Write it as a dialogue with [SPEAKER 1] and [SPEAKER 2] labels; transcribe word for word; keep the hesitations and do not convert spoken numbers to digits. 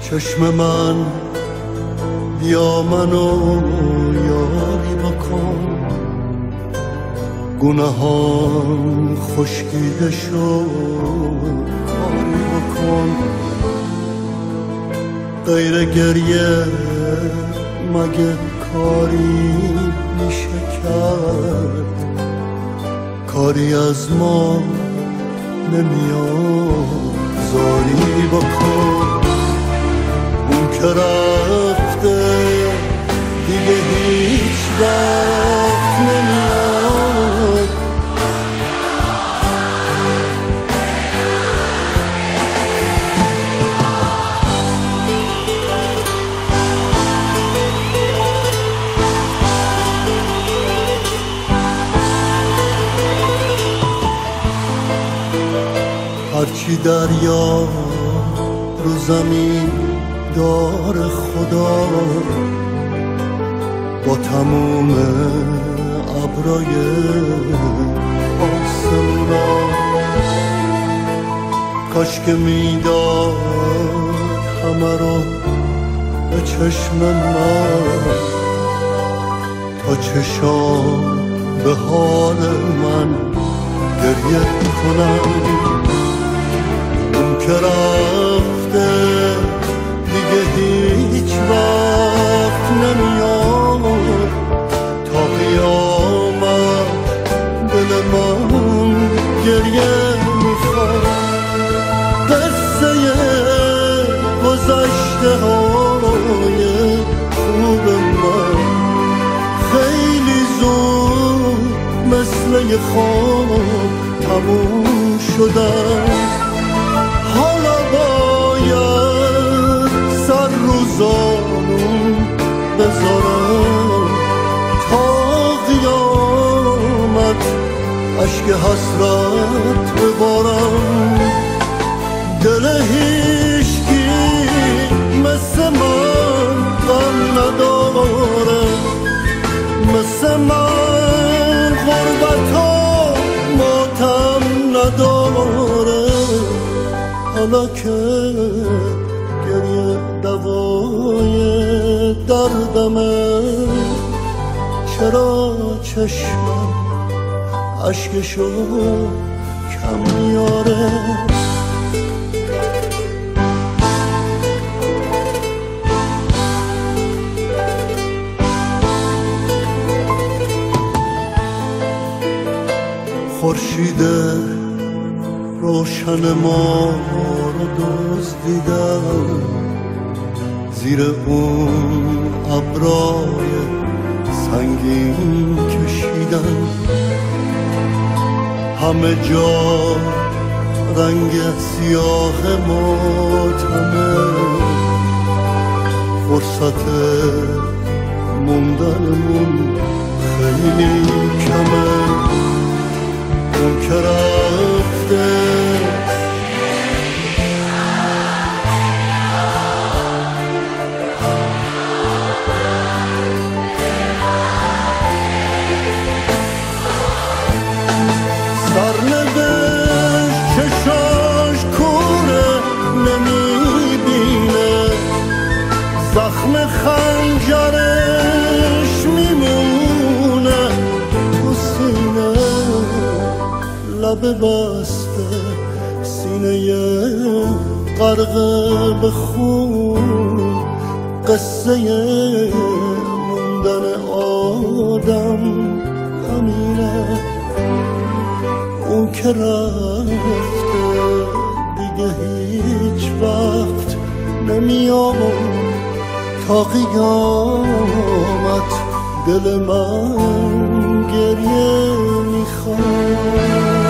[SPEAKER 1] چشم من بیا منو یاری بکن، گناهان خشکیده شد کاری بکن. غیر گریه مگه کاری میشه کرد؟ کاری از ما نمیاد زاری بکن. اون که رفته دیگه هیچ وقت نمیاد. هرچی دریا رو زمین دار خدا، با تموم ابرای آسمونا، کاش که میداد همه رو به چشم من، تا چشام به حال من گریه کنم. اون که رفته دیگه هیچ وقت نمیاد، تا قیامت دل من گریه میخواد. قصه گذشته های خوب من خیلی زود مثل خواب تموم شدن. حالا باید سر رو زانون بذارم، تا قیامت اشک حسرت ببارم. دل هیچکی مثل من غم نداره، مثل من غربت ها ماتم نداره. حالا که گریه دوای دردمه، چرا چشمم اشکشو کم میاره؟ خورشید روشن ما رو دزدیدم، زیر اون ابرای سنگین کشیدم. همه جا رنگ سیاه ماتمه، فرصت موندنمون خیلی کمه. اون که رفته سرنوشت چشاش کوره نمیبینه، زخم خنجرش میمونه تو سینه. لب بسته سینه غرق به خون، قصه موندن آدم همینه. اون که رفته دیگه هیچ وقت نمیاد، تا قیامت دل من گریه میخواد.